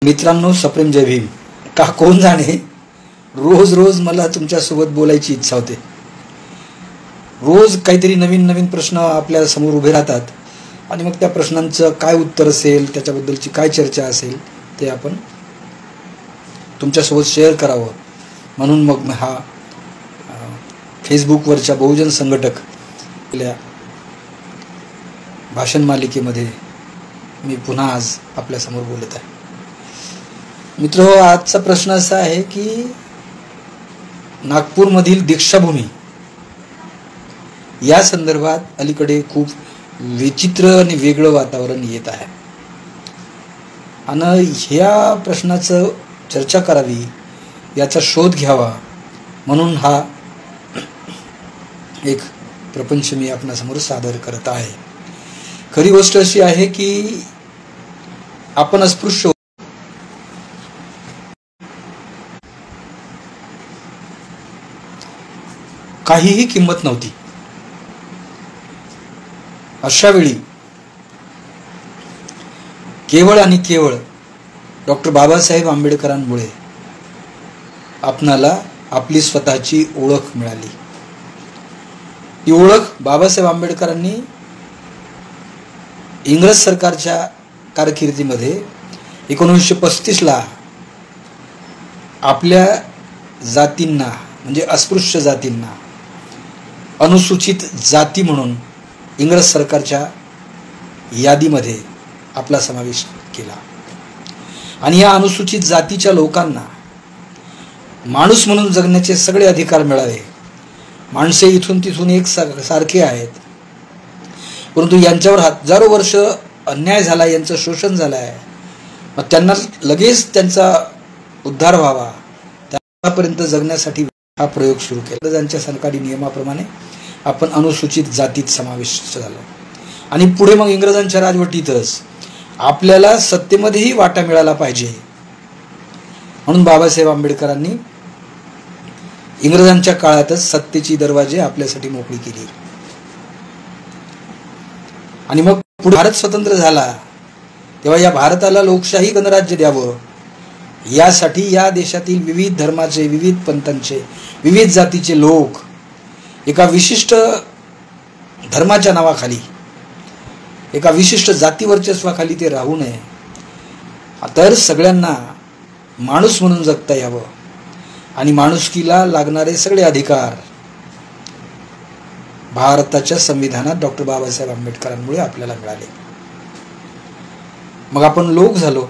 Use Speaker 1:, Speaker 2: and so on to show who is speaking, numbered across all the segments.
Speaker 1: मित्रांनो, सप्रेम जय भीम. का कोण जाणे, रोज रोज मला तुमच्यासोबत बोलायची इच्छा होते. रोज काहीतरी नवीन नवीन प्रश्न आपल्या समोर उभे राहतात आणि मग त्या प्रश्नांचं काय उत्तर असेल, त्याच्याबद्दलची काय चर्चा असेल ते आपण तुमच्यासोबत शेअर करावं म्हणून मग हा फेसबुकवरच्या बहुजन संघटक भाषण मालिकेमध्ये मी पुन्हा आज आपल्यासमोर बोलत आहे. मित्र, आजचा प्रश्न असा आहे की नागपूरमधील दीक्षाभूमी या संदर्भात अलीकडे खूप विचित्र आणि वेगळं वातावरण येत आहे आणि ह्या प्रश्नाचं चर्चा करावी, याचा शोध घ्यावा म्हणून हा एक प्रपंच मी आपणासमोर सादर करत आहे. खरी गोष्ट अशी आहे की आपण अस्पृश्य, काहीही किंमत नव्हती. अशा वेळी केवळ आणि केवळ डॉक्टर बाबासाहेब आंबेडकरांमुळे आपणाला आपली स्वतःची ओळख मिळाली. ही ओळख बाबासाहेब आंबेडकरांनी इंग्रज सरकारच्या कारकिर्दीमध्ये 1935ला आपल्या जातींना, म्हणजे अस्पृश्य जातींना अनुसूचित जाती म्हणून इंग्रज सरकारच्या यादीमध्ये आपला समावेश केला आणि या अनुसूचित जातीच्या लोकांना माणूस म्हणून जगण्याचे सगळे अधिकार मिळाले. माणसे इथून तिथून एक सारखे आहेत, परंतु यांच्यावर हजारो वर्ष अन्याय झाला, यांचं शोषण झालं आहे. मग त्यांना लगेच त्यांचा उद्धार व्हावा, त्यापर्यंत जगण्यासाठी हा प्रयोग सुरू केला. त्यांच्या सरकारी नियमाप्रमाणे आपण अनुसूचित जातीत समाविष्ट झालो आणि पुढे मग इंग्रजांच्या राजवटीतच आपल्याला सत्तेमध्येही वाटा मिळाला पाहिजे म्हणून बाबासाहेब आंबेडकरांनी इंग्रजांच्या काळातच सत्तेची दरवाजे आपल्यासाठी मोकळी केली. आणि मग पुढे भारत स्वतंत्र झाला तेव्हा या भारताला लोकशाही गणराज्य द्यावं, यासाठी या देशातील विविध धर्माचे, विविध पंथांचे, विविध जातीचे लोक एका विशिष्ट धर्माच्या नावाखाली, एका विशिष्ट जाती वर्चस्वाखाली ते राहू नये, तर सगळ्यांना माणूस म्हणून जगता यावं आणि माणुसकीला लागणारे सगळे अधिकार भारताच्या संविधानात डॉक्टर बाबासाहेब आंबेडकरांमुळे आपल्याला मिळाले. मग आपण लोक झालो,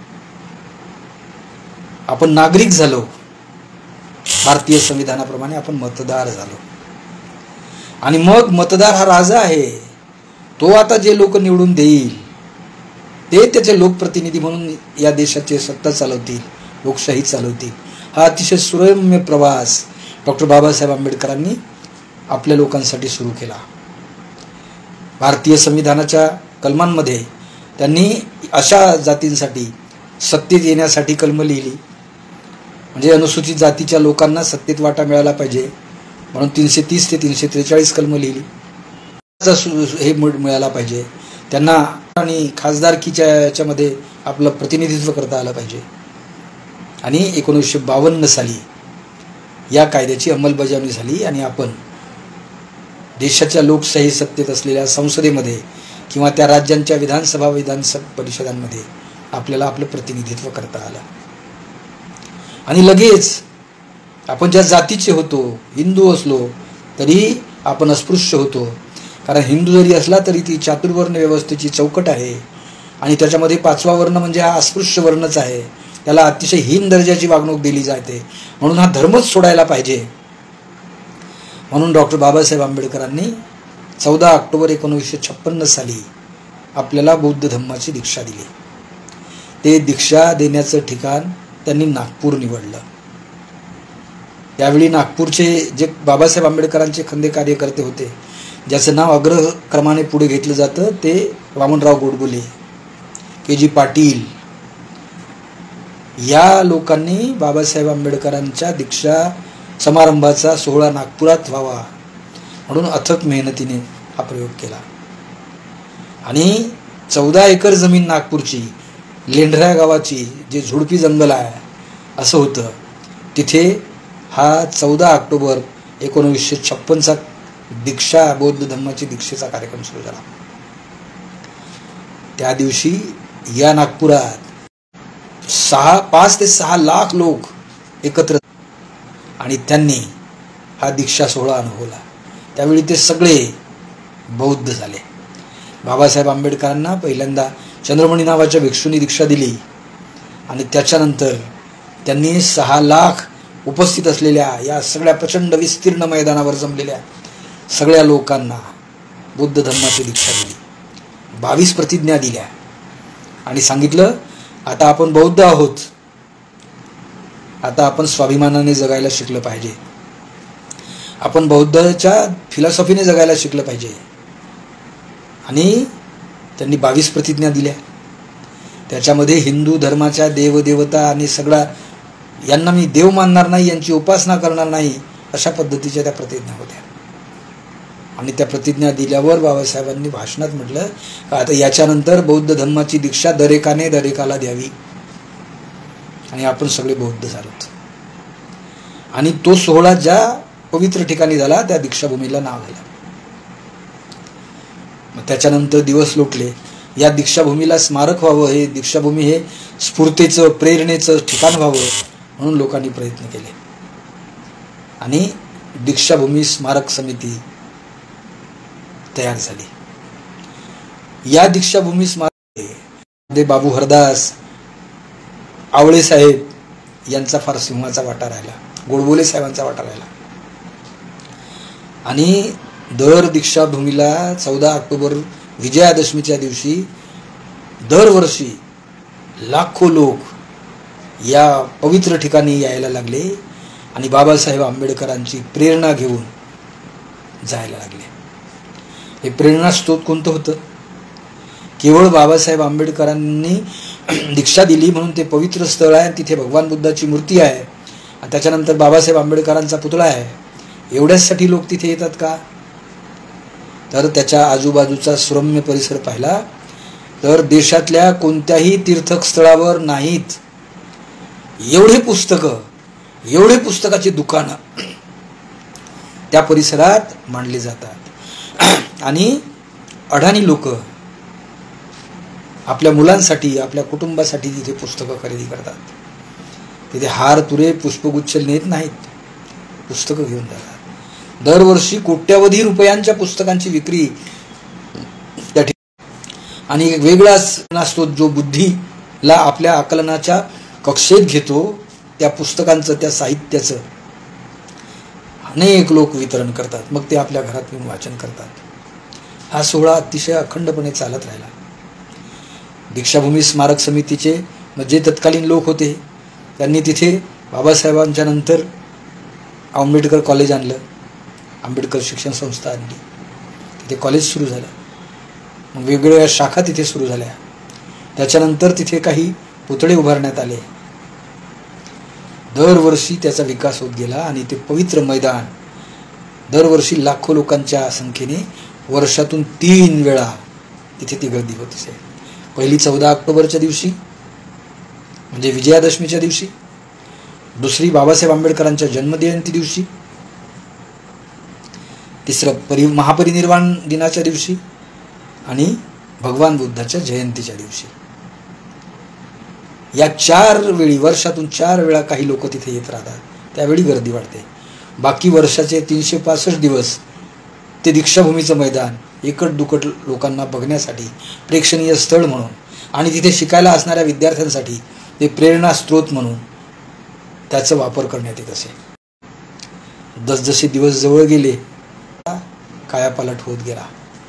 Speaker 1: आपण नागरिक झालो, भारतीय संविधानाप्रमाणे आपण मतदार झालो. आणि मग मतदार हा राजा आहे, तो आता जे लोक निवडून देईल ते त्याचे लोकप्रतिनिधी म्हणून या देशाची सत्ता चालवतील, लोकशाही चालवतील. हा अतिशय सुरम्य प्रवास डॉक्टर बाबासाहेब आंबेडकरांनी आपल्या लोकांसाठी सुरू केला. भारतीय संविधानाच्या कलमांमध्ये त्यांनी अशा जातींसाठी सत्तेत येण्यासाठी कलम लिहिली, म्हणजे अनुसूचित जातीच्या लोकांना सत्तेत वाटा मिळाला पाहिजे म्हणून 330 ते 343 कलम लिहिली. हे मिळाला पाहिजे त्यांना आणि खासदारकीच्या याच्यामध्ये आपलं प्रतिनिधित्व करता आलं पाहिजे. आणि 1952 साली या कायद्याची अंमलबजावणी झाली आणि आपण देशाच्या लोकशाही सत्तेत असलेल्या संसदेमध्ये किंवा त्या राज्यांच्या विधानसभा परिषदांमध्ये आपल्याला आपलं प्रतिनिधित्व करता आलं. आणि लगेच आपण ज्या जातीचे होतो, हिंदू असलो तरी आपण अस्पृश्य होतो, कारण हिंदू जरी असला तरी ती चातुर्वर्ण व्यवस्थेची चौकट आहे आणि त्याच्यामध्ये 5वा वर्ण म्हणजे हा अस्पृश्य वर्णच आहे, त्याला अतिशय हीन दर्जाची वागणूक दिली जाते, म्हणून हा धर्मच सोडायला पाहिजे. म्हणून डॉक्टर बाबासाहेब आंबेडकरांनी 14 ऑक्टोबर 1956 साली आपल्याला बौद्ध धम्माची दीक्षा दिली. ते दीक्षा देण्याचं ठिकाण त्यांनी नागपूर निवडलं. यावेळी नागपूरचे जे बाबासाहेब आंबेडकरांचे खंदे कार्यकर्ते होते, ज्याचं नाव अग्रक्रमाने पुढे घेतलं जातं, ते वामनराव गोडबोले, के.जी. पाटील, या लोकांनी बाबासाहेब आंबेडकरांच्या दीक्षा समारंभाचा सोहळा नागपुरात व्हावा म्हणून अथक मेहनतीने हा प्रयोग केला. आणि 14 एकर जमीन नागपूरची लेंढऱ्या गावाची जे झुडपी जंगल आहे असं होतं, तिथे हा 14 ऑक्टोबर 1956चा दीक्षा बौद्ध धम्माची दीक्षेचा कार्यक्रम सुरू झाला. त्या दिवशी या नागपुरात 5 ते 6 लाख लोक एकत्र आणि त्यांनी हा दीक्षा सोहळा अनुभवला. त्यावेळी ते सगळे बौद्ध झाले. बाबासाहेब आंबेडकरांना पहिल्यांदा चंद्रमणी नावाच्या भिक्षूंनी दीक्षा दिली आणि त्याच्यानंतर त्यांनी 6 लाख उपस्थित असलेल्या या सगळ्या प्रचंड विस्तीर्ण मैदानावर जमलेल्या सगळ्या लोकांना बुद्ध धम्माची दीक्षा दिली. 22 प्रतिज्ञा दिल्या आणि सांगितलं, आता आपण बौद्ध आहोत, आता आपण स्वाभिमानाने जगायला शिकलं पाहिजे, आपण बौद्धाच्या फिलॉसॉफीने जगायला शिकलं पाहिजे. आणि त्यांनी 22 प्रतिज्ञा दिल्या. त्याच्यामध्ये हिंदू धर्माच्या देवदेवता आणि सगळा यांना मी देव मानणार नाही, यांची उपासना करणार नाही, अशा पद्धतीच्या त्या प्रतिज्ञा होत्या. आणि त्या प्रतिज्ञा दिल्यावर बाबासाहेबांनी भाषणात म्हटलं का आता याच्यानंतर बौद्ध धर्माची दीक्षा दरेकाने दरेकाला द्यावी आणि आपण सगळे बौद्ध झालोत. आणि तो सोहळा ज्या पवित्र ठिकाणी झाला त्या दीक्षाभूमीला नाव झालं. मग त्याच्यानंतर दिवस लोटले. या दीक्षाभूमीला स्मारक व्हावं, हे दीक्षाभूमी हे स्फूर्तीचं प्रेरणेचं ठिकाण व्हावं म्हणून लोकांनी प्रयत्न केले आणि दीक्षाभूमी स्मारक समिती तयार झाली. या दीक्षाभूमी स्मारक बाबू हरदास, आवळे साहेब यांचा फार सिंहाचा वाटा राहिला, गोडबोले साहेबांचा वाटा राहिला. आणि दर दीक्षाभूमीला 14 ऑक्टोबर विजयादशमीच्या दिवशी दरवर्षी लाखो लोक या पवित्र ठिकाणी यायला लागले आणि बाबासाहेब आंबेडकरांची प्रेरणा घेऊन जायला लागले. हे प्रेरणास्त्रोत कोणतं होतं? केवळ बाबासाहेब आंबेडकरांनी दीक्षा दिली म्हणून ते पवित्र स्थळ आहे, तिथे भगवान बुद्धाची मूर्ती आहे आणि त्याच्यानंतर बाबासाहेब आंबेडकरांचा पुतळा आहे, एवढ्यासाठी लोक तिथे येतात का? तर त्याच्या आजूबाजूचा सुरम्य परिसर पाहिला तर देशातल्या कोणत्याही तीर्थस्थळावर नाहीत एवढे पुस्तकाची दुकानं त्या परिसरात मांडली जातात. आणि अडाणी लोक आपल्या मुलांसाठी, आपल्या कुटुंबासाठी तिथे पुस्तकं खरेदी करतात. तिथे हार तुरे पुष्पगुच्छ नेत नाहीत, पुस्तकं घेऊन जातात. दरवर्षी कोट्यावधी रुपयांच्या पुस्तकांची विक्री त्या ठिकाणी. आणि एक वेगळाच असतो जो बुद्धीला आपल्या आकलनाच्या कक्षेत घेतो, त्या पुस्तकांचं, त्या साहित्याचं अनेक लोक वितरण करतात. मग ते आपल्या घरात येऊन वाचन करतात. हा सोहळा अतिशय अखंडपणे चालत राहिला. दीक्षाभूमी स्मारक समितीचे जे तत्कालीन लोक होते त्यांनी तिथे बाबासाहेबांच्या नंतर आंबेडकर कॉलेज आणलं, आंबेडकर शिक्षण संस्था आणली, तिथे कॉलेज सुरू झालं. मग वेगवेगळ्या शाखा तिथे सुरू झाल्या. त्याच्यानंतर तिथे काही पुतळे उभारण्यात आले. दरवर्षी त्याचा विकास होत गेला आणि ते पवित्र मैदान दरवर्षी लाखो लोकांच्या संख्येने वर्षातून 3 वेळा तिथे ती गर्दी होत असे. पहिली 14 ऑक्टोबरच्या दिवशी म्हणजे विजयादशमीच्या दिवशी, दुसरी बाबासाहेब आंबेडकरांच्या जन्मजयंती दिवशी, तिसरं महापरिनिर्वाण दिनाच्या दिवशी आणि भगवान बुद्धाच्या जयंतीच्या दिवशी. या 4 वेळी, वर्षातून 4 वेळा काही लोक तिथे येत राहतात. त्यावेळी गर्दी वाढते. बाकी वर्षाचे 365 दिवस ते दीक्षाभूमीचं मैदान एकट दुकट लोकांना बघण्यासाठी प्रेक्षणीय स्थळ म्हणून आणि तिथे शिकायला असणाऱ्या विद्यार्थ्यांसाठी ते प्रेरणा स्त्रोत म्हणून त्याचा वापर करण्यात येत असे. जसजसे दिवस जवळ गेले कायापालट होत गेला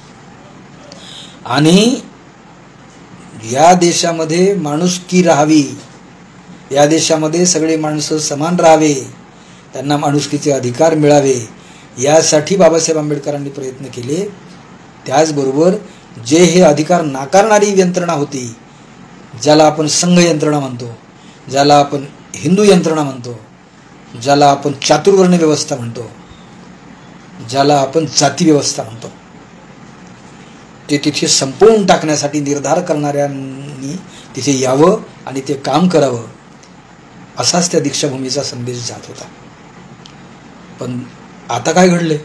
Speaker 1: आणि या देशामध्ये माणुसकी राहावी, या देशामध्ये सगळे माणसं समान राहावे, त्यांना माणुसकीचे अधिकार मिळावे, यासाठी बाबासाहेब आंबेडकरांनी प्रयत्न केले. त्याचबरोबर जे हे अधिकार नाकारणारी यंत्रणा होती, ज्याला आपण संघ यंत्रणा म्हणतो, ज्याला आपण हिंदू यंत्रणा म्हणतो, ज्याला आपण चातुर्वर्ण व्यवस्था म्हणतो, ज्याला आपण जाती व्यवस्था म्हणतो, ते तिथे संपवून टाकण्यासाठी निर्धार करणाऱ्यांनी तिथे यावं आणि ते काम करावं, असाच त्या दीक्षाभूमीचा संदेश जात होता. पण आता काय घडले?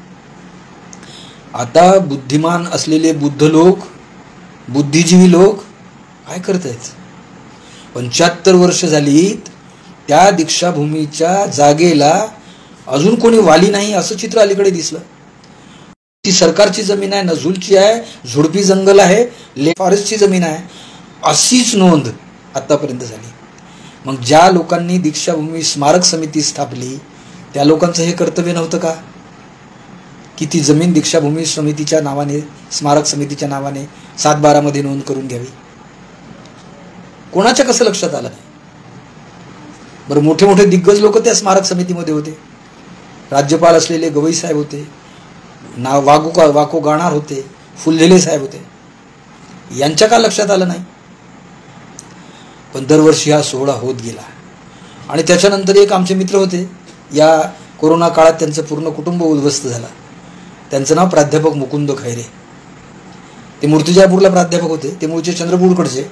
Speaker 1: आता बुद्धिमान असलेले बुद्ध लोक, बुद्धिजीवी लोक काय करतायत? 75 वर्ष झालीत त्या दीक्षाभूमीच्या जागेला अजून कोणी वाली नाही असं चित्र अलीकडे दिसलं. ती सरकारची जमीन आहे, नझुलची आहे, झुडपी जंगल आहे, फॉरेस्टची जमीन आहे, अशीच नोंद आतापर्यंत झाली. मग ज्या लोकांनी दीक्षाभूमी स्मारक समिती स्थापली त्या लोकांचं हे कर्तव्य नव्हतं का की ती जमीन दीक्षाभूमी समितीच्या नावाने, स्मारक समितीच्या नावाने 7/12 मध्ये नोंद करून घ्यावी? कोणाच्या कसं लक्षात आलं नाही? बरं, मोठे मोठे दिग्गज लोक त्या स्मारक समितीमध्ये होते. राज्यपाल असलेले गवई साहेब होते, वाको गाणार होते, फुलझेले साहेब होते. यांच्या का लक्षात आलं नाही? पण दरवर्षी हा सोहळा होत गेला. आणि त्याच्यानंतर एक आमचे मित्र होते, या कोरोना काळात त्यांचं पूर्ण कुटुंब उद्ध्वस्त झालं. त्यांचं नाव प्राध्यापक मुकुंद खैरे. ते मूर्तिजापूरला प्राध्यापक होते, ते मूळचे चंद्रपूरकडचे.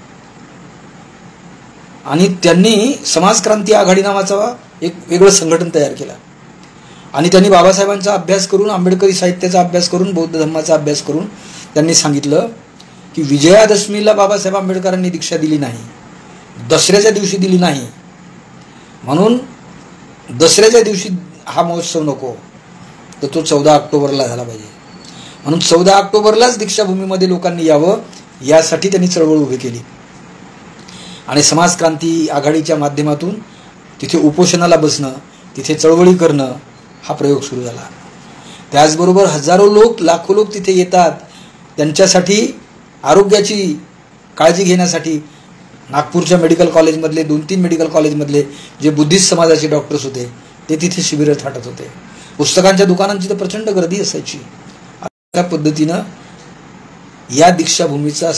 Speaker 1: आणि त्यांनी समाज क्रांती आघाडी नावाचा एक वेगळं संघटन तयार केलं. आणि त्यांनी बाबासाहेबांचा अभ्यास करून, आंबेडकरी साहित्याचा अभ्यास करून, बौद्ध धर्माचा अभ्यास करून त्यांनी सांगितलं की विजयादशमीला बाबासाहेब आंबेडकरांनी दीक्षा दिली नाही, दसऱ्याच्या दिवशी दिली नाही, म्हणून दसऱ्याच्या दिवशी हा महोत्सव नको, तर तो 14 ऑक्टोबरला झाला पाहिजे. म्हणून 14 ऑक्टोबरलाच दीक्षाभूमीमध्ये लोकांनी यावं यासाठी त्यांनी चळवळ उभी केली. आणि समाज क्रांती आघाडीच्या माध्यमातून तिथे उपोषणाला बसणं, तिथे चळवळी करणं हा प्रयोग सुरू झाला. त्याचबरोबर हजारो लोक, लाखो लोक तिथे येतात त्यांच्यासाठी आरोग्याची काळजी घेण्यासाठी. नागपूरच्या मेडिकल कॉलेजमधले 2-3 मेडिकल कॉलेजमधले जे बुद्धिस्ट समाजाचे डॉक्टर्स होते ते तिथे शिबिरं थाटत होते. पुस्तकांच्या दुकानांची तर प्रचंड गर्दी असायची. अशा पद्धतीनं या दीक्षाभूमीचा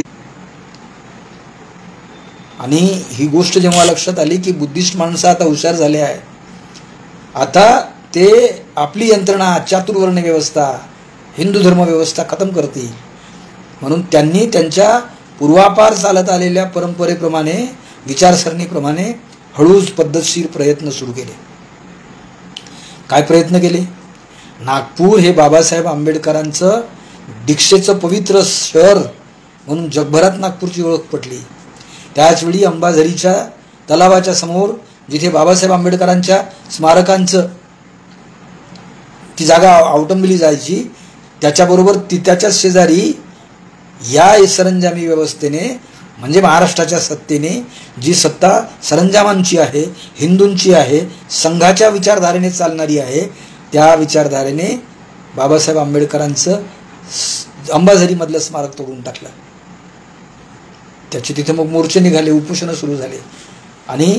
Speaker 1: आणि ही गोष्ट जेव्हा लक्षात आली की बुद्धिस्ट माणसं आता हुशार झाले आहे, आता ते आपली यंत्रणा, चातुर्वर्ण व्यवस्था, हिंदू धर्म व्यवस्था खतम करतील, म्हणून त्यांनी त्यांच्या पूर्वापार चालत आलेल्या परंपरेप्रमाणे, विचारसरणीप्रमाणे हळूच पद्धतशीर प्रयत्न सुरू केले. काय प्रयत्न केले? नागपूर हे बाबासाहेब आंबेडकरांचं दीक्षेचं पवित्र शहर म्हणून जगभरात नागपूरची ओळख पटली. त्याचवेळी अंबाझरीच्या तलावाच्या समोर जिथे बाबासाहेब आंबेडकरांच्या स्मारकांचं ती जागा अवटंबली जायची, त्याच्याबरोबर त्याच्याच शेजारी या सरंजामी व्यवस्थेने म्हणजे महाराष्ट्राच्या सत्तेने जी सत्ता सरंजामांची आहे, हिंदूंची आहे, संघाच्या विचारधारेने चालणारी आहे, त्या विचारधारेने बाबासाहेब आंबेडकरांचं अंबाझरीमधलं स्मारक तोडून टाकलं. त्याचे तिथे मग मोर्चे निघाले, उपोषणं सुरू झाले आणि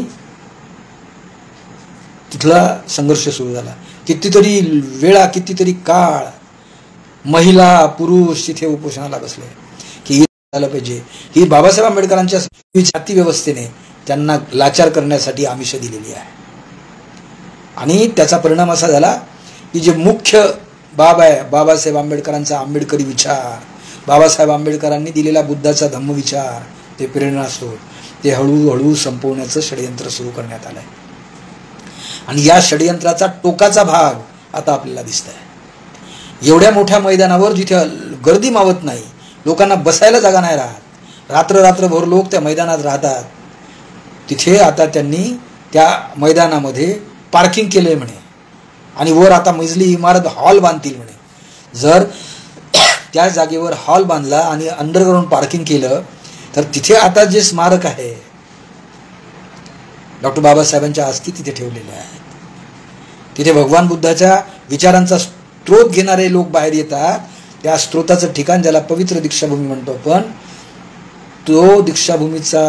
Speaker 1: तिथला संघर्ष सुरू झाला. कितीतरी वेळा, कितीतरी काळ महिला, पुरुष तिथे उपोषणाला बसले की झालं पाहिजे. ही बाबासाहेब आंबेडकरांच्या जाती व्यवस्थेने त्यांना लाचार करण्यासाठी आमिष दिलेली आहे. आणि त्याचा परिणाम असा झाला की जे मुख्य बाब आहे बाबासाहेब आंबेडकरांचा आंबेडकरी विचार, बाबासाहेब आंबेडकरांनी दिलेला बुद्धाचा धम्मविचार, ते प्रेरणास्त्रोत, ते हळूहळू संपवण्याचं षडयंत्र सुरू करण्यात आलंय. आणि या षडयंत्राचा टोकाचा भाग आता आपल्याला दिसत आहे. एवढ्या मोठ्या मैदानावर जिथे गर्दी मावत नाही, लोकांना बसायला जागा नाही राहत, रात्रभर लोक त्या मैदानात राहतात, तिथे आता त्यांनी त्या मैदानामध्ये पार्किंग केलंय म्हणे. आणि वर आता मजली इमारत हॉल बांधतील म्हणे. जर त्या जागेवर हॉल बांधला आणि अंडरग्राऊंड पार्किंग केलं तर तिथे आता जे स्मारक आहे डॉक्टर बाबासाहेबांच्या अस्थी तिथे ठेवलेल्या आहेत. तिथे भगवान बुद्धाच्या विचारांचा स्त्रोत घेणारे लोक बाहेर येतात. त्या स्त्रोताचं ठिकाण, ज्याला पवित्र दीक्षाभूमी म्हणतो आपण, तो दीक्षाभूमीचा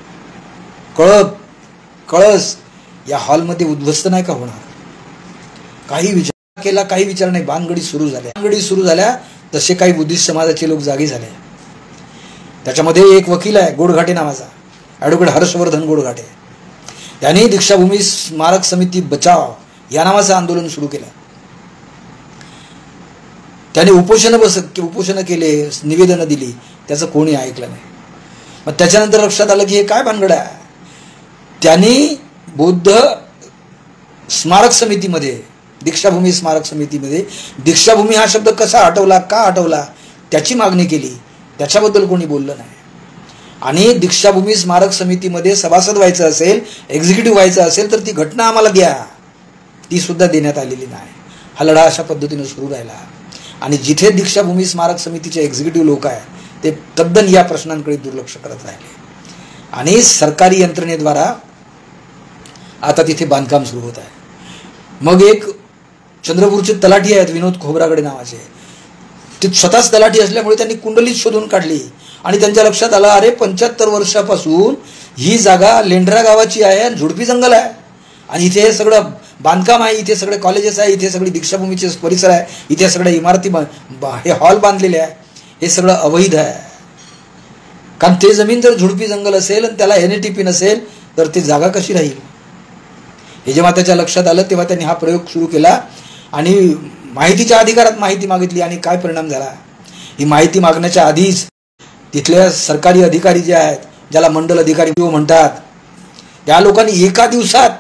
Speaker 1: कळस या हॉलमध्ये उद्ध्वस्त नाही का होणार? काही विचार केला, काही विचार नाही, भानगडी सुरू झाल्या तसे काही बुद्धिस्ट समाजाचे लोक जागे झाले. त्याच्यामध्ये एक वकील आहे गोडघाटे नावाचा, ॲडव्होकेट हर्षवर्धन गोडघाटे. त्यांनी दीक्षाभूमी स्मारक समिती बचाव या नावाचं आंदोलन सुरू केलं. त्याने उपोषणं केले, निवेदनं दिली, त्याचं कोणी ऐकलं नाही. मग त्याच्यानंतर लक्षात आलं की हे काय भानगड आहे. त्यांनी बौद्ध स्मारक समितीमध्ये, दीक्षाभूमी स्मारक समितीमध्ये दीक्षाभूमी हा शब्द कसा हटवला, का हटवला, त्याची मागणी केली. त्याच्याबद्दल कोणी बोललं नाही. आणि दीक्षाभूमी स्मारक समितीमध्ये सभासद व्हायचं असेल, एक्झिक्युटिव्ह व्हायचं असेल तर ती घटना आम्हाला द्या, ती सुद्धा देण्यात आलेली नाही. हा लढा अशा पद्धतीने सुरू राहिला. आणि जिथे दीक्षाभूमी स्मारक समितीचे एक्झिक्युटिव्ह लोक आहेत ते तद्दन या प्रश्नांकडे दुर्लक्ष करत राहिले. आणि सरकारी यंत्रणेद्वारा आता तिथे बांधकाम सुरू होत आहे. मग एक चंद्रपूरचे तलाठी आहेत विनोद खोब्रागडे नावाचे, ते स्वतःच तलाठी असल्यामुळे त्यांनी कुंडलीच शोधून काढली आणि त्यांच्या लक्षात आलं, अरे 75 वर्षापासून ही जागा लेंढरा गावाची आहे आणि झुडपी जंगल आहे आणि इथे हे सगळं बांधकाम आहे, इथे सगळे कॉलेजेस आहे, इथे सगळी दीक्षाभूमीचे परिसर आहे, इथे सगळ्या इमारती हे हॉल बांधलेले आहे, हे सगळं अवैध आहे. कारण ते जमीन जर झुडपी जंगल असेल आणि त्याला NATP नसेल तर ती जागा कशी राहील. हे जेव्हा त्याच्या लक्षात आलं तेव्हा त्यांनी हा प्रयोग सुरू केला आणि माहितीच्या अधिकारात माहिती मागितली. आणि काय परिणाम झाला, ही माहिती मागण्याच्या आधीच तिथल्या सरकारी अधिकारी जे आहेत, ज्याला मंडल अधिकारी म्हणतात, त्या लोकांनी एका दिवसात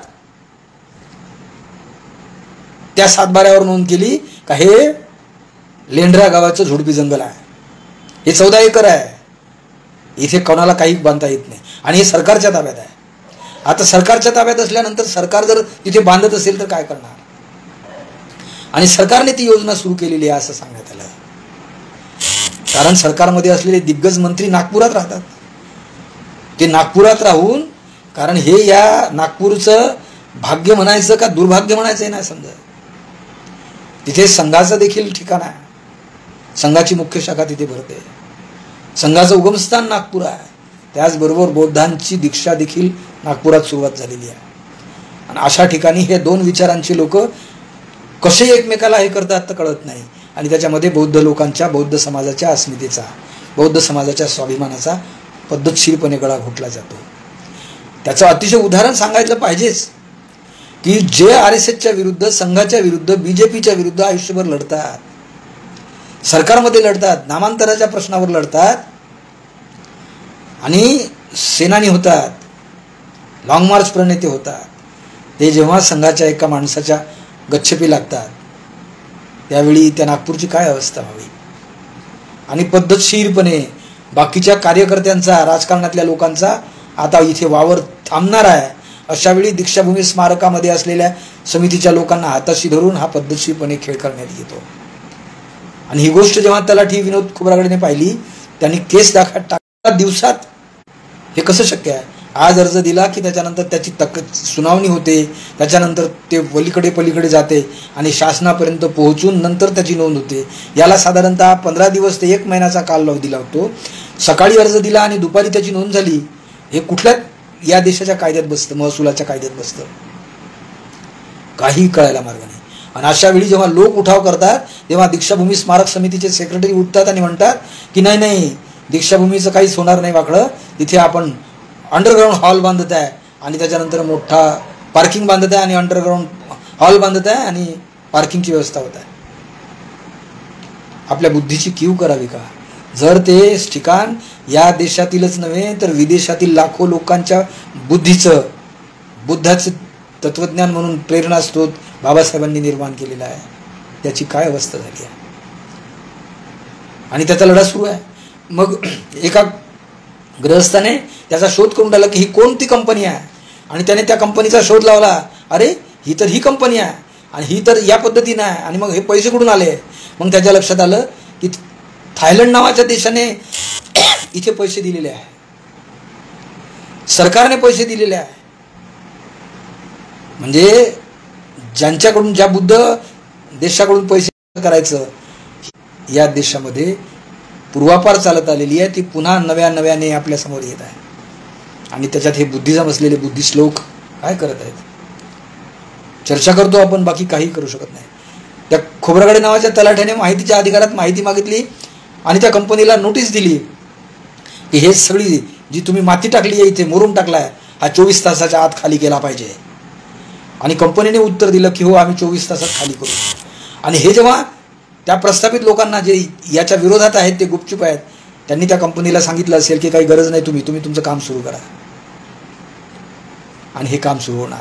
Speaker 1: त्या सातबाऱ्यावर नोंद केली का हे लेंढरा गावाचं झुडपी जंगल आहे, हे 14 एकर आहे, इथे कोणाला काही बांधता येत नाही आणि हे सरकारच्या ताब्यात आहे. आता सरकारच्या ताब्यात असल्यानंतर सरकार जर तिथे बांधत असेल तर काय करणार. आणि सरकारने ती योजना सुरू केलेली आहे असं सांगण्यात आलं. कारण सरकारमध्ये असलेले दिग्गज मंत्री नागपुरात राहतात. ते नागपुरात राहून, कारण हे या नागपूरचं भाग्य म्हणायचं का दुर्भाग्य म्हणायचं नाही समजा. तिथे संघाचं देखील ठिकाण आहे, संघाची मुख्य शाखा तिथे भरते, संघाचं उगमस्थान नागपूर आहे. त्याचबरोबर बौद्धांची दीक्षा देखील नागपुरात सुरुवात झालेली आहे. आणि अशा ठिकाणी हे दोन विचारांची लोक कसे एकमेकाला हे करतात तर कळत नाही. आणि त्याच्यामध्ये बौद्ध लोकांच्या, बौद्ध समाजाच्या अस्मितेचा, बौद्ध समाजाच्या स्वाभिमानाचा पद्धतशीरपणे गळा घोटला जातो. त्याचं अतिशय उदाहरण सांगायचं पाहिजेच की जे RSSच्या विरुद्ध, संघाच्या विरुद्ध, BJPच्या विरुद्ध आयुष्यभर लढतात, सरकारमध्ये लढतात, नामांतराच्या प्रश्नावर लढतात आणि सेनानी होतात, लॉंग मार्च प्रणेते होतात, ते जेव्हा संघाच्या एका माणसाच्या गच्छपी लागतात त्यावेळी त्या नागपूरची काय अवस्था व्हावी. आणि पद्धतशीरपणे बाकीच्या कार्यकर्त्यांचा, राजकारणातल्या लोकांचा आता इथे वावर थांबणार आहे. अशा वेळी दीक्षाभूमी स्मारकामध्ये असलेल्या समितीच्या लोकांना हाताशी धरून हा पद्धतशीरपणे खेळ करण्यात येतो. आणि ही गोष्ट जेव्हा तलाठी विनोद खोब्रागडेने पाहिली, त्यांनी केस टाकला दिवसात. हे कसं शक्य आहे. आज अर्ज दिला की त्याच्यानंतर त्याची सुनावणी होते, त्याच्यानंतर ते पलीकडे जाते आणि शासनापर्यंत पोहोचून नंतर त्याची नोंद होते. याला साधारणतः 15 दिवस ते 1 महिन्याचा कालावधी दिला होतो. सकाळी अर्ज दिला आणि दुपारी त्याची नोंद झाली. हे कुठल्या या देशाच्या कायद्यात बसतं, महसुलाच्या कायद्यात बसतं, काही कळायला मार्ग नाही. आणि अशा वेळी जेव्हा लोक उठाव करतात तेव्हा दीक्षाभूमी स्मारक समितीचे सेक्रेटरी उठतात आणि म्हणतात की नाही, दीक्षाभूमीचं काहीच होणार नाही वाकडं, तिथे आपण अंडरग्राऊंड हॉल बांधत आहे आणि त्याच्यानंतर मोठा पार्किंग बांधत आहे आणि अंडरग्राऊंड हॉल बांधत आहे आणि पार्किंगची व्यवस्था होत आहे. आपल्या बुद्धीची कीव करावी का. जर ते ठिकाण या देशातीलच नव्हे तर विदेशातील लाखो लोकांच्या बुद्धीचं, बुद्धाचं तत्वज्ञान म्हणून प्रेरणास्त्रोत बाबासाहेबांनी निर्माण केलेला आहे, त्याची काय अवस्था झाली आहे. आणि त्याचा लढा सुरू आहे. मग एका गृहस्थाने त्याचा शोध करून टाकला की ही कोणती कंपनी आहे आणि त्याने त्या कंपनीचा शोध लावला. अरे ही तर ही कंपनी आहे आणि ही तर या पद्धतीनं आहे. आणि मग हे पैसे कुठून आले. मग त्याच्या लक्षात आलं की थायलंड नावाच्या देशाने इथे पैसे दिलेले आहे, सरकारने पैसे दिलेले आहे. म्हणजे ज्यांच्याकडून, ज्या बुद्ध देशाकडून पैसे करायचं या देशामध्ये पूर्वापार चालत आलेली आहे, ती पुन्हा नव्याने आपल्यासमोर येत आहे. आणि त्याच्यात हे बुद्धिझम असलेले बुद्धिस्ट लोक काय करत आहेत. चर्चा करतो आपण, बाकी काही करू शकत नाही. त्या खोब्रागडे नावाच्या तलाठ्याने माहितीच्या अधिकारात माहिती मागितली आणि त्या कंपनीला नोटीस दिली की हे सगळी जी तुम्ही माती टाकली आहे इथे, मुरुम टाकलाय, हा 24 तासाच्या आत खाली केला पाहिजे. आणि कंपनीने उत्तर दिलं की हो, आम्ही 24 तासात खाली करू. आणि हे जेव्हा त्या प्रस्थापित लोकांना जे याच्या विरोधात आहेत ते गुपचूप आहेत, त्यांनी त्या कंपनीला सांगितलं असेल की काही गरज नाही, तुम्ही तुमचं काम सुरू करा, आणि हे काम सुरू होणार.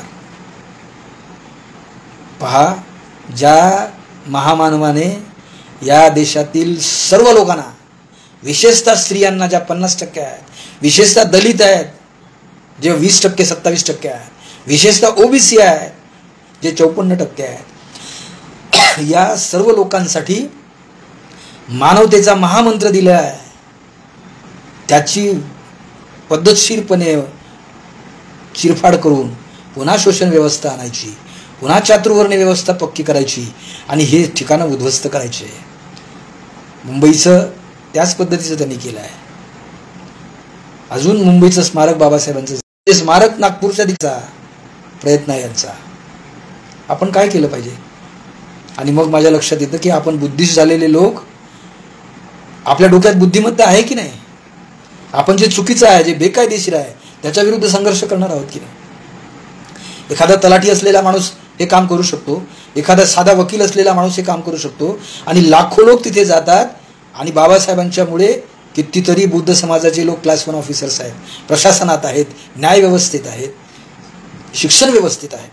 Speaker 1: पहा, ज्या महामानवाने या देशातील सर्व लोकांना, विशेषतः स्त्रियांना ज्या 50% आहेत, विशेषतः दलित आहेत जे 20% 27% आहेत, विशेषतः ओबीसी आहेत जे 54% आहेत, या सर्व लोकांसाठी मानवतेचा महामंत्र दिला आहे. त्याची पद्धतशीरपणे चिरफाड करून पुन्हा शोषण व्यवस्था आणायची, पुन्हा चातुर्वर्ण व्यवस्था पक्की करायची आणि हे ठिकाणं उद्ध्वस्त करायचे. मुंबईचं त्याच पद्धतीचं त्यांनी केलं आहे. अजून मुंबईचं स्मारक बाबासाहेबांचं, ते स्मारक नागपूरच्या दिशेचा प्रयत्न आहे यांचा. आपण काय केलं पाहिजे? आणि मग माझ्या लक्षात येतं की आपण बुद्धिस्ट झालेले लोक, आपल्या डोक्यात बुद्धिमत्ता आहे की नाही? आपण जे चुकीचं आहे, जे बेकायदेशीर आहे, त्याच्या विरुद्ध संघर्ष करणार आहोत की नाही? एखादा तलाठी असलेला माणूस हे काम करू शकतो, एखादा साधा वकील असलेला माणूस हे काम करू शकतो, आणि लाखो लोक तिथे जातात. आणि बाबासाहेबांच्यामुळे कितीतरी बुद्ध समाजाचे लोक क्लास 1 ऑफिसर्स आहेत, प्रशासनात आहेत, न्याय व्यवस्थेत आहेत, शिक्षण व्यवस्थेत आहेत.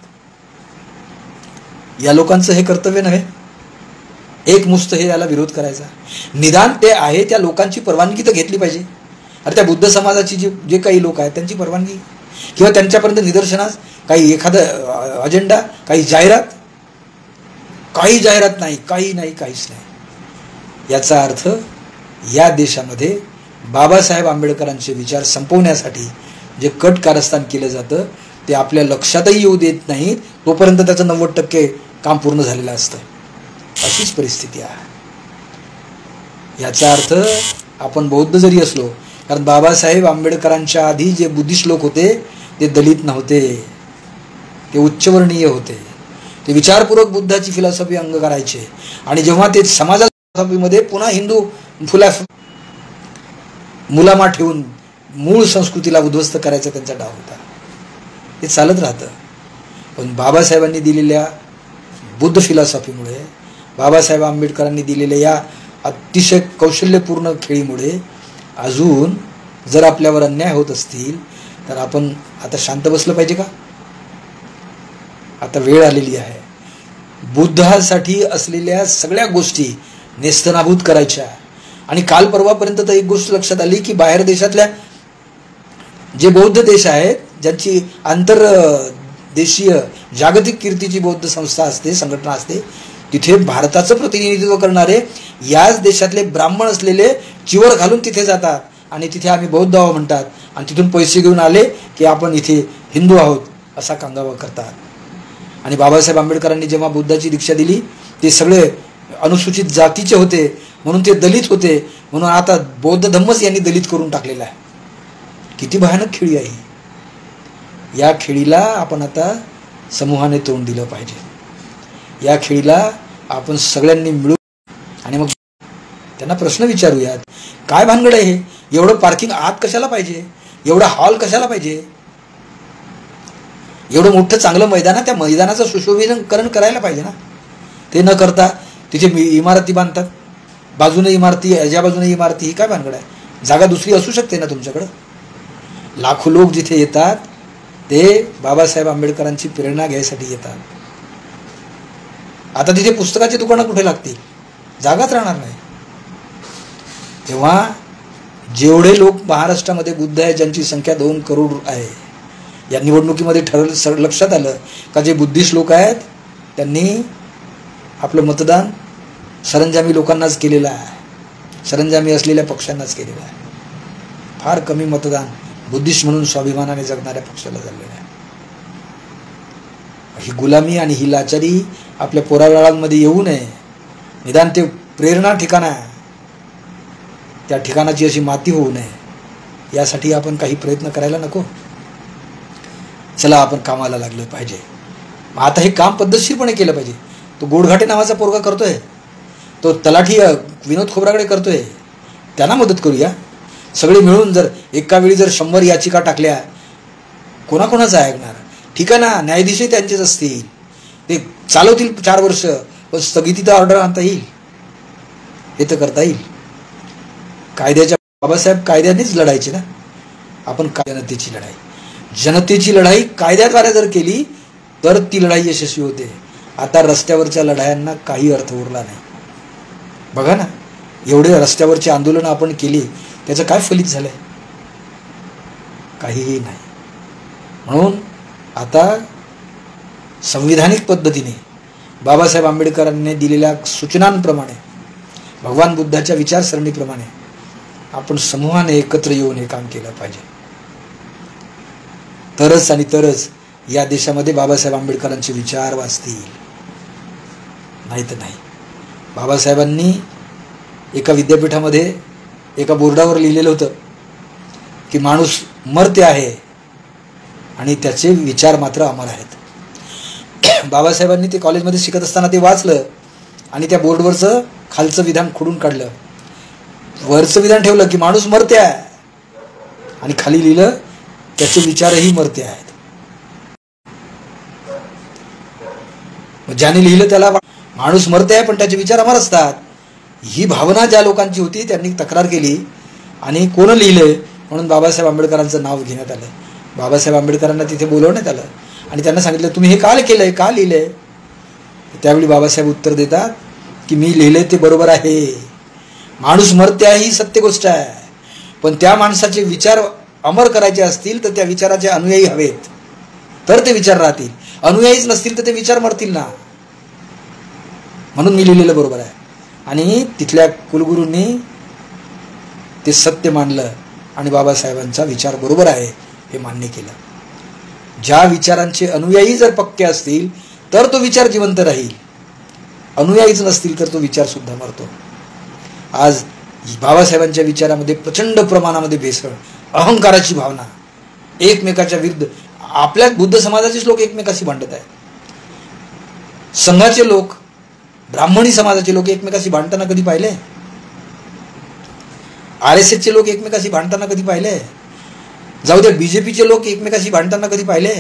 Speaker 1: या लोकांचं हे कर्तव्य नव्हे एक मुस्त हे याला विरोध करायचा? निदान ते आहे त्या लोकांची परवानगी तर घेतली पाहिजे. अरे त्या बुद्ध समाजाची जे काही लोक आहेत त्यांची परवानगी, किंवा त्यांच्यापर्यंत निदर्शनास काही एखादा अजेंडा, काही जाहिरात, काही जाहिरात नाही, काही नाही, काहीच नाही. याचा अर्थ या देशामध्ये बाबासाहेब आंबेडकरांचे विचार संपवण्यासाठी जे कट कारस्थान केलं जातं ते आपल्या लक्षातही येऊ देत नाहीत, तोपर्यंत त्याचं 90% काम पूर्ण झालेलं असतं. अशीच परिस्थिती आहे. याचा अर्थ आपण बौद्ध जरी असलो, कारण बाबासाहेब आंबेडकरांच्या आधी जे बुद्धिस्ट लोक होते ते दलित नव्हते, ते उच्चवर्णीय होते, ते विचारपूर्वक बुद्धाची फिलॉसॉफी अंग करायचे. आणि जेव्हा ते समाजाच्या फिलॉसॉफीमध्ये पुन्हा हिंदू मुलामा ठेवून मूळ संस्कृतीला उद्ध्वस्त करायचा त्यांचा डाव होता. हे चालत राहतं. पण बाबासाहेबांनी दिलेल्या बुद्ध फिलॉसॉफीमुळे, बाबासाहेब आंबेडकरांनी दिलेल्या या अतिशय कौशल्यपूर्ण खेळीमुळे अजून जर आपल्यावर अन्याय होत असतील तर आपण आता शांत बसलं पाहिजे का? आता वेळ आलेली आहे. बुद्धासाठी असलेल्या सगळ्या गोष्टी नेस्तनाभूत करायच्या. आणि काल परवापर्यंत तर एक गोष्ट लक्षात आली की बाहेर देशातल्या जे बौद्ध देश आहेत, ज्यांची आंतरदेशीय जागतिक कीर्तीची बौद्ध संस्था असते, संघटना असते, तिथे भारताचं प्रतिनिधित्व करणारे याच देशातले ब्राह्मण असलेले चिवर घालून तिथे जातात आणि तिथे आम्ही बौद्ध आहोत म्हणतात, आणि तिथून पैसे घेऊन आले की आपण इथे हिंदू आहोत असा कांगावा करतात. आणि बाबासाहेब आंबेडकरांनी जेव्हा बुद्धाची दीक्षा दिली ते सगळे अनुसूचित जातीचे होते, म्हणून ते दलित होते, म्हणून आता बौद्ध धम्मच यांनी दलित करून टाकलेला आहे. किती भयानक खेळी आहे. या खेळीला आपण आता समूहाने तोंड दिलं पाहिजे. या खेळीला आपण सगळ्यांनी मिळून आणि मग त्यांना प्रश्न विचारूयात, काय भानगड आहे हे? एवढं पार्किंग आत कशाला पाहिजे? एवढा हॉल कशाला पाहिजे? एवढं मोठं चांगलं मैदान आहे, त्या मैदानाचं सुशोभीकरण करायला पाहिजे ना. ते न करता तिथे इमारती बांधतात, बाजूने इमारती, याच्या बाजूने इमारती. ही काय भानगड आहे? जागा दुसरी असू शकते ना तुमच्याकडं. लाखो लोक जिथे येतात ते बाबासाहेब आंबेडकरांची प्रेरणा घ्यायसाठी येतात. आता तिथे पुस्तकाची दुकानं कुठे लागतील? जागाच राहणार नाही. तेव्हा जेवढे लोक महाराष्ट्रामध्ये बुद्ध आहे, ज्यांची संख्या 2 करोड आहे, या निवडणुकीमध्ये ठरवलं, लक्षात आलं का जे बुद्धिस्ट लोक आहेत त्यांनी आपलं मतदान सरंजामी लोकांनाच केलेलं आहे, सरंजामी असलेल्या पक्षांनाच केलेलं आहे. फार कमी मतदान बुद्धिस्ट म्हणून स्वाभिमानाने जगणाऱ्या पक्षाला झालेलं आहे. ही गुलामी आणि ही लाचारी आपल्या पोराबाळांमध्ये येऊ नये. निदान ते प्रेरणा ठिकाण आहे, त्या ठिकाणाची अशी माती होऊ नये, यासाठी आपण काही प्रयत्न करायला नको. चला आपण कामाला लागलं पाहिजे. आता हे काम पद्धतशीरपणे केलं पाहिजे. तो गोडघाटे नावाचा पोरगा करतोय, तो तलाठी विनोद खोबरागडे करतोय, त्यांना मदत करूया. सगळे मिळून जर एका वेळी जर 100 याचिका टाकल्या, कोणाकोणाचं ऐकणार? ठीक आहे ना, न्यायाधीशही त्यांचेच असतील, ते चालवतील 4 वर्ष, पण स्थगितीचा ऑर्डर आणता येईल. हे तर करता येईल. कायद्याच्या बाबासाहेब कायद्यानेच लढायचे ना. आपण जनतेची लढाई, जनतेची लढाई कायद्याद्वारे जर केली तर ती लढाई यशस्वी होते. आता रस्त्यावरच्या लढायांना काही अर्थ उरला नाही. बघा ना, एवढे रस्त्यावरची आंदोलनं आपण केली, त्याचं काय फलित झालंय? काहीही नाही. म्हणून आता संविधानिक पद्धतीने बाबासाहेब आंबेडकरांनी दिलेल्या सूचनांप्रमाणे, भगवान बुद्धाच्या विचारसरणीप्रमाणे आपण समूहाने एकत्र येऊन हे काम केलं पाहिजे. तरच आणि तरच या देशामध्ये बाबासाहेब आंबेडकरांचे विचार वाचतील, नाही तर नाही. बाबासाहेबांनी एका विद्यापीठामध्ये एका बोर्डावर लिहिलेलं होतं की माणूस मर्त्य आहे आणि त्याचे विचार मात्र अमर आहेत. बाबासाहेबांनी ते कॉलेजमध्ये शिकत असताना ते वाचलं आणि त्या बोर्डवरचं खालचं विधान खोडून काढलं. वरचं विधान ठेवलं की माणूस मर्त्य आहे आणि खाली लिहिलं त्याचे विचारही मर्त्य आहेत. ज्याने लिहिलं त्याला माणूस मर्त्य आहे पण त्याचे विचार अमर असतात, ही भावना ज्या लोकांची होती त्यांनी तक्रार केली आणि कोण लिहिलंय म्हणून बाबासाहेब आंबेडकरांचं नाव घेण्यात आलं. बाबासाहेब आंबेडकरांना तिथे बोलवण्यात आलं आणि त्यांना सांगितलं तुम्ही हे का केलंय, का लिहिलंय? त्यावेळी बाबासाहेब उत्तर देतात की मी लिहिलंय ते बरोबर आहे. माणूस मर्त्य आहे ही सत्य गोष्ट आहे, पण त्या माणसाचे विचार अमर करायचे असतील तर त्या विचाराचे अनुयायी हवेत, तर ते विचार राहतील. अनुयायीच नसतील तर ते विचार मरतील ना. म्हणून मी लिहिलेलं बरोबर आहे. आणि तिथल्या कुलगुरूंनी ते सत्य मानलं आणि बाबासाहेबांचा विचार बरोबर आहे हे मान्य केलं. ज्या विचारांचे अनुयायी जर पक्के असतील तर तो विचार जिवंत राहील, अनुयायीच नसतील तर तो विचार सुद्धा मरतो. आज बाबासाहेबांच्या विचारामध्ये प्रचंड प्रमाणामध्ये भेसळ, अहंकाराची भावना, एकमेकाच्या विरुद्ध. आपल्या बुद्ध समाजाचेच लोक एकमेकाशी भांडत आहेत. संघाचे लोक, ब्राह्मणी समाजाचे लोक एकमेकाशी भांडताना कधी पाहिले? RSSचे लोक एकमेकाशी भांडताना कधी पाहिले? जाऊ द्या, BJPचे लोक एकमेकाशी भांडताना कधी पाहिले?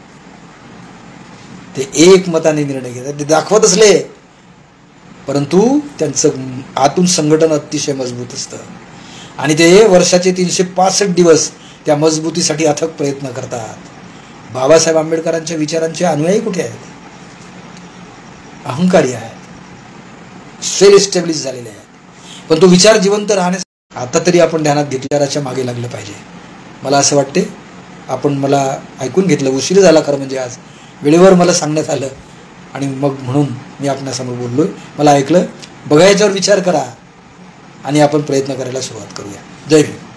Speaker 1: ते एकमताने निर्णय घेतात, ते दाखवत असले, परंतु त्यांचं आतून संघटन अतिशय मजबूत असतं आणि ते वर्षाचे 365 दिवस त्या मजबूतीसाठी अथक प्रयत्न करतात. बाबासाहेब आंबेडकरांच्या विचारांचे अनुयायी कुठे आहेत? अहंकारी आहेत, सेल एस्टॅब्लिश झालेले आहेत. पण तो विचार जिवंत राहण्यास आता तरी आपण ध्यानात घेतल्याच्या मागे लागलं पाहिजे. मला असं वाटते आपण मला ऐकून घेतलं. उशीर झाला खरं म्हणजे, आज वेळेवर मला सांगण्यात आलं आणि मग म्हणून मी आपणासमोर बोललोय. मला ऐकलं. बघा, याच्यावर विचार करा आणि आपण प्रयत्न करायला सुरुवात करूया. जय भीम.